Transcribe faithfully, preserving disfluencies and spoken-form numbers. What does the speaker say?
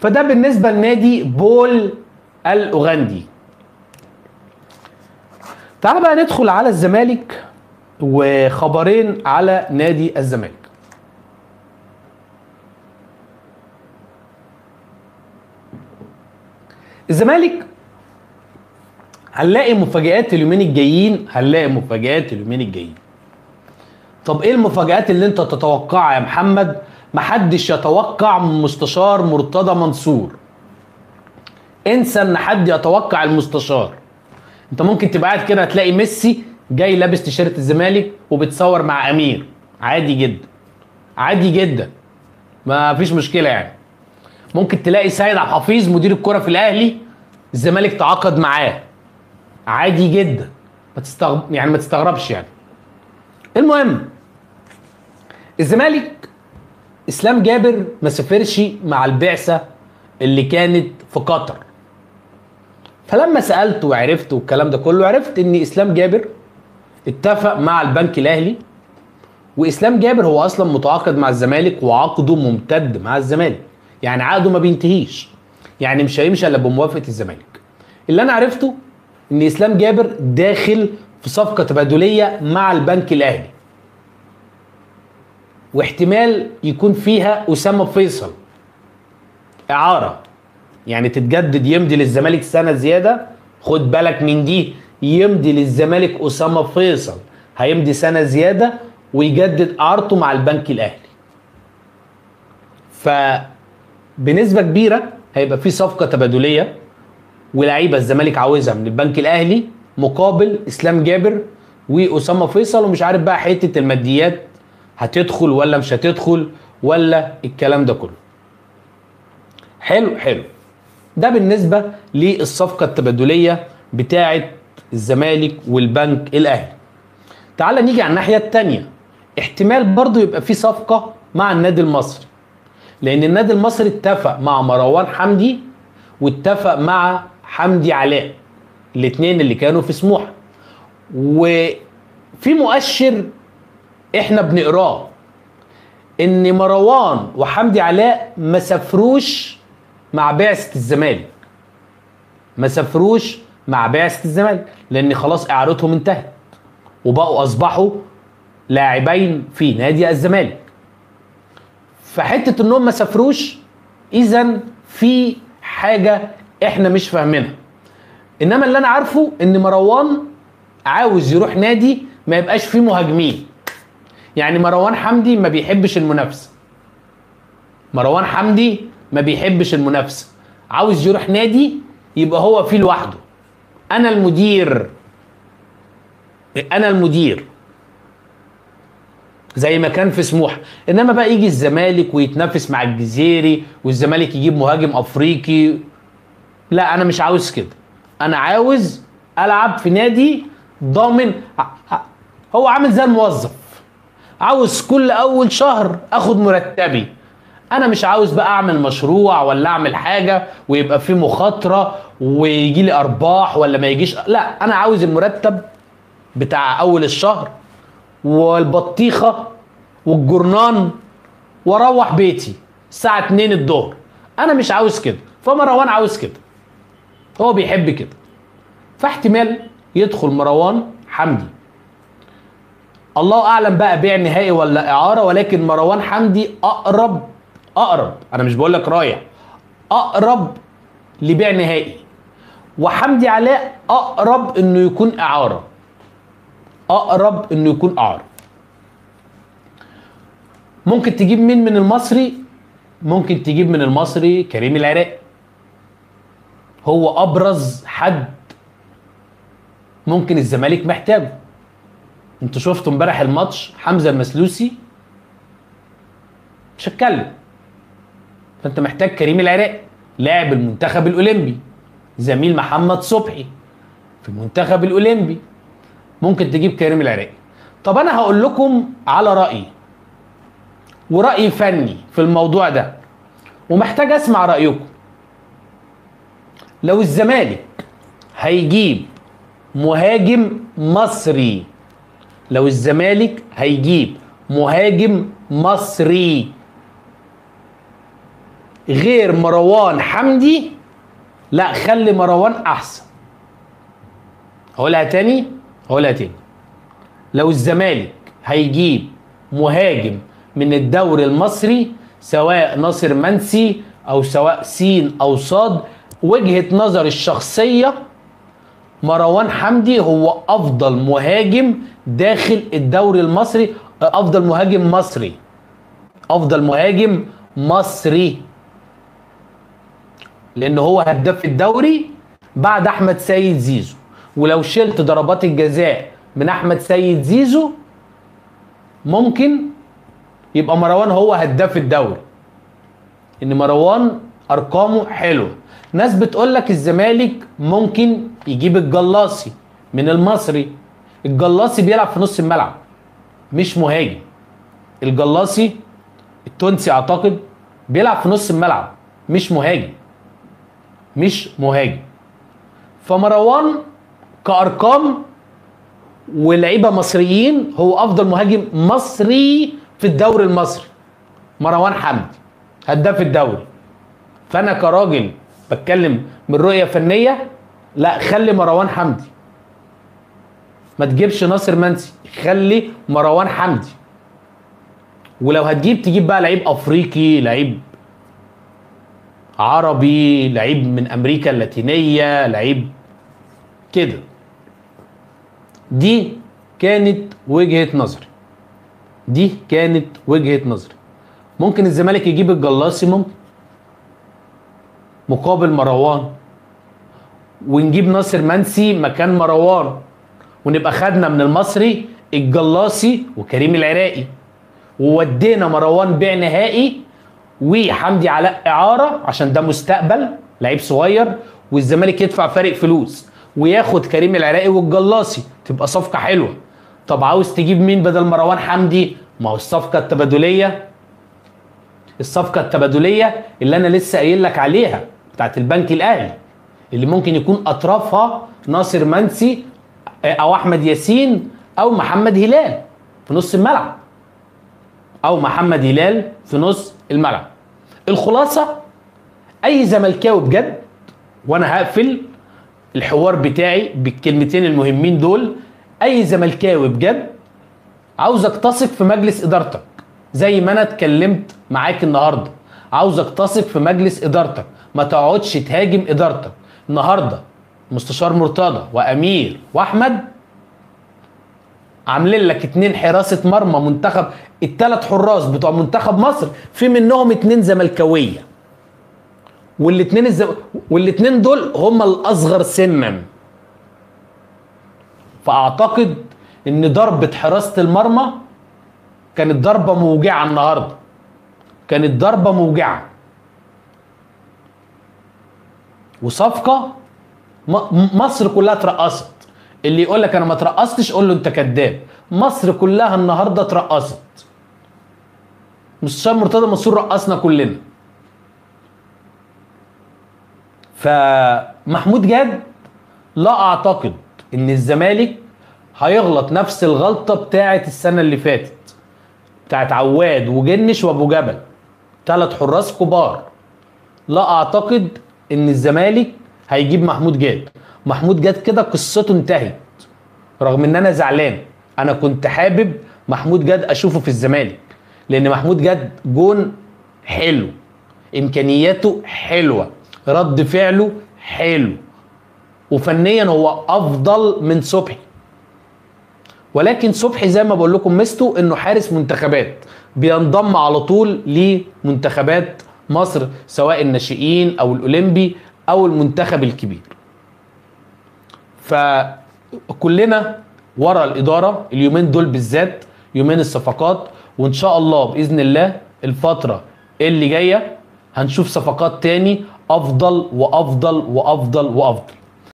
فده بالنسبه لنادي بول الاوغندي. تعال بقى ندخل على الزمالك وخبرين على نادي الزمالك. الزمالك هنلاقي مفاجآت اليومين الجايين، هنلاقي مفاجآت اليومين الجايين. طب ايه المفاجآت اللي انت تتوقعها يا محمد؟ محدش يتوقع مستشار مرتضى منصور. انسى ان حد يتوقع المستشار. انت ممكن تبقى قاعد كده تلاقي ميسي جاي لابس تيشيرت الزمالك وبتصور مع امير، عادي جدا عادي جدا، ما فيش مشكله يعني. ممكن تلاقي سيد عبد الحفيظ مدير الكره في الاهلي الزمالك تعاقد معاه، عادي جدا، ما تستغرب يعني ما تستغربش يعني. المهم الزمالك اسلام جابر ما سافرش مع البعثه اللي كانت في قطر. فلما سالت وعرفت والكلام ده كله، عرفت ان اسلام جابر اتفق مع البنك الاهلي، واسلام جابر هو اصلا متعاقد مع الزمالك وعقده ممتد مع الزمالك، يعني عقده ما بينتهيش، يعني مش هيمشي الا بموافقه الزمالك. اللي انا عرفته ان اسلام جابر داخل في صفقه تبادليه مع البنك الاهلي، واحتمال يكون فيها اسامه فيصل اعاره، يعني تتجدد، يمضي للزمالك سنه زياده. خد بالك من دي، يمضي للزمالك اسامه فيصل، هيمضي سنه زياده ويجدد اعارته مع البنك الاهلي. فبنسبه كبيره هيبقى في صفقه تبادليه ولاعيبه الزمالك عاوزها من البنك الاهلي مقابل اسلام جابر واسامه فيصل، ومش عارف بقى حته الماديات هتدخل ولا مش هتدخل ولا الكلام ده كله. حلو حلو. ده بالنسبه للصفقه التبادليه بتاعه الزمالك والبنك الاهلي. تعال نيجي على الناحيه الثانيه، احتمال برضو يبقى في صفقه مع النادي المصري، لان النادي المصري اتفق مع مروان حمدي واتفق مع حمدي علاء، الاثنين اللي كانوا في سموحه. وفي مؤشر احنا بنقراه ان مروان وحمدي علاء ما سافروش مع بعثه الزمالك، ما سافروش مع بعثه الزمالك، لان خلاص اعارتهم انتهت وبقوا اصبحوا لاعبين في نادي الزمالك. فحته انهم ما سافروش، اذا في حاجه احنا مش فاهمينها. انما اللي انا عارفه ان مروان عاوز يروح نادي ما يبقاش فيه مهاجمين، يعني مروان حمدي ما بيحبش المنافسه، مروان حمدي ما بيحبش المنافسه، عاوز يروح نادي يبقى هو فيه لوحده، انا المدير، انا المدير زي ما كان في سموحه. انما بقى يجي الزمالك ويتنافس مع الجزيري والزمالك يجيب مهاجم افريقي، لا انا مش عاوز كده. انا عاوز العب في نادي ضامن، هو عامل زي الموظف، عاوز كل اول شهر اخد مرتبي. انا مش عاوز بقى اعمل مشروع ولا اعمل حاجه ويبقى فيه مخاطره ويجي لي ارباح ولا ما يجيش، لا انا عاوز المرتب بتاع اول الشهر والبطيخه والجرنان واروح بيتي الساعه اتنين الظهر. انا مش عاوز كده، فمروان عاوز كده، هو بيحب كده. فاحتمال يدخل مروان حمدي، الله اعلم بقى بيع نهائي ولا اعاره، ولكن مروان حمدي اقرب اقرب انا مش بقول لك رايح، اقرب لبيع نهائي. وحمدي علاء اقرب انه يكون اعاره، اقرب انه يكون اعاره. ممكن تجيب مين من المصري؟ ممكن تجيب من المصري كريم العراقي، هو ابرز حد ممكن الزمالك محتاجه. انتوا شفتوا امبارح الماتش، حمزه المسلوسي مش هتكلم، فانت محتاج كريم العراقي لاعب المنتخب الاولمبي، زميل محمد صبحي في المنتخب الاولمبي، ممكن تجيب كريم العراقي. طب انا هقول لكم على رايي ورأي فني في الموضوع ده، ومحتاج اسمع رأيكم. لو الزمالك هيجيب مهاجم مصري، لو الزمالك هيجيب مهاجم مصري غير مروان حمدي، لا خلي مروان احسن. هقولها تاني هقولها تاني لو الزمالك هيجيب مهاجم من الدوري المصري، سواء ناصر منسي او سواء سين او صاد، وجهة نظر الشخصية مروان حمدي هو افضل مهاجم داخل الدوري المصري، افضل مهاجم مصري افضل مهاجم مصري لان هو هداف الدوري بعد احمد سيد زيزو. ولو شلت ضربات الجزاء من احمد سيد زيزو ممكن يبقى مروان هو هداف الدوري، ان مروان ارقامه حلوه. ناس بتقول لك الزمالك ممكن يجيب الجلاصي من المصري. الجلاصي بيلعب في نص الملعب مش مهاجم. الجلاصي التونسي اعتقد بيلعب في نص الملعب مش مهاجم مش مهاجم فمروان كارقام ولعيبه مصريين هو افضل مهاجم مصري في الدوري المصري. مروان حمدي هداف الدوري. فانا كراجل بتكلم من رؤيه فنيه، لا خلي مروان حمدي، ما تجيبش ناصر منسي، خلي مروان حمدي. ولو هتجيب تجيب بقى لعيب افريقي، لعيب عربي، لعيب من امريكا اللاتينيه، لعيب كده. دي كانت وجهة نظري دي كانت وجهة نظري ممكن الزمالك يجيب الجلاصي ممكن مقابل مروان، ونجيب ناصر منسي مكان مروان، ونبقى خدنا من المصري الجلاصي وكريم العراقي، وودينا مروان بيع نهائي وحمدي علاء اعاره عشان ده مستقبل لعيب صغير، والزمالك يدفع فارق فلوس وياخد كريم العراقي والجلاصي، تبقى صفقه حلوه. طب عاوز تجيب مين بدل مروان حمدي؟ ما هو الصفقه التبادليه الصفقه التبادليه اللي انا لسه قايل لك عليها بتاعت البنك الاهلي، اللي ممكن يكون اطرافها ناصر منسي او احمد ياسين او محمد هلال في نص الملعب او محمد هلال في نص الملعب. الخلاصه اي زملكاوي بجد، وانا هقفل الحوار بتاعي بالكلمتين المهمين دول، اي زملكاوي بجد عاوزك تثق في مجلس ادارتك زي ما انا اتكلمت معاك النهارده. عاوزك تثق في مجلس ادارتك، ما تقعدش تهاجم ادارتك. النهارده مستشار مرتضى وامير واحمد عاملين لك اتنين حراسه مرمى منتخب، الثلاث حراس بتوع منتخب مصر في منهم اتنين زملكاويه، والاتنين الزم... والاتنين دول هم الاصغر سنا. فاعتقد ان ضربه حراسه المرمى كانت ضربه موجعه النهارده، كانت ضربه موجعه وصفقه مصر كلها اترقصت. اللي يقول لك انا ما اترقصتش قول له انت كذاب. مصر كلها النهارده اترقصت. مستشار مرتضى منصور رقصنا كلنا. فمحمود جاد لا اعتقد ان الزمالك هيغلط نفس الغلطه بتاعه السنه اللي فاتت بتاعه عواد وجنش وابو جبل، ثلاث حراس كبار. لا اعتقد ان الزمالك هيجيب محمود جاد. محمود جاد كده قصته انتهت، رغم ان انا زعلان. انا كنت حابب محمود جاد اشوفه في الزمالك، لان محمود جاد جون حلو، امكانياته حلوه، رد فعله حلو، وفنيا هو افضل من صبحي. ولكن صبحي زي ما بقول لكم ميزته انه حارس منتخبات، بينضم على طول لمنتخبات مصر سواء الناشئين او الاولمبي او المنتخب الكبير. فكلنا ورا الاداره اليومين دول بالذات، يومين الصفقات، وان شاء الله باذن الله الفتره اللي جايه هنشوف صفقات تاني افضل وافضل وافضل وافضل.